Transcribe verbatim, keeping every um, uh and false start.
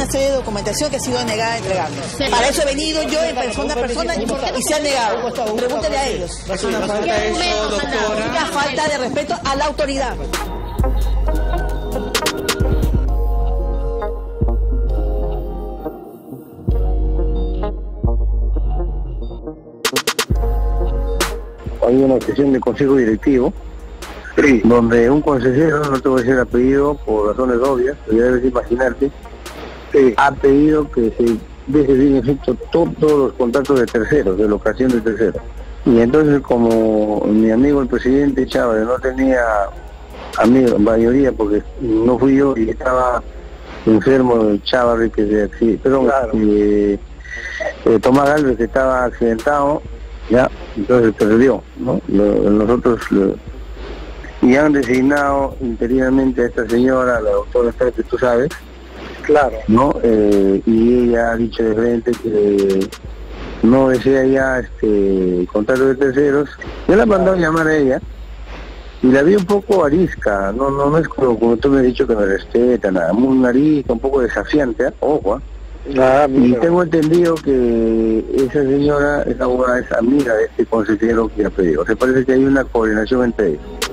serie de documentación que ha sido negada a entregarnos. Para eso he venido yo en persona a persona y se ha negado. Pregúntele a ellos. Una falta de respeto a la autoridad. Hay una sesión de consejo directivo, sí, donde un consejero, no te voy a decir el apellido por razones obvias, pero ya debes imaginarte, sí, ha pedido que se deje sin efecto todos los contratos de terceros, de locación de terceros. Y entonces, como mi amigo el presidente Chávez no tenía amigos, mayoría, porque no fui yo y estaba enfermo Chávez, que se accidentó, perdón, claro. eh, eh, Tomás Galvez, que estaba accidentado, ya, entonces perdió, ¿no? Lo, nosotros lo, y han designado interinamente a esta señora, la doctora Esther, que tú sabes, claro, ¿no? Eh, y ella ha dicho de frente que no desea ya este contrato de terceros. Yo la he mandado a llamar a ella y la vi un poco arisca, no no no es como, como tú me has dicho que me respeta, nada, muy arisca, un poco desafiante, ¿eh? Ojo, ¿eh? Ah, y tengo entendido que esa señora, esa abogada, es amiga de este consejero que ha pedido. O sea, parece que hay una coordinación entre ellos.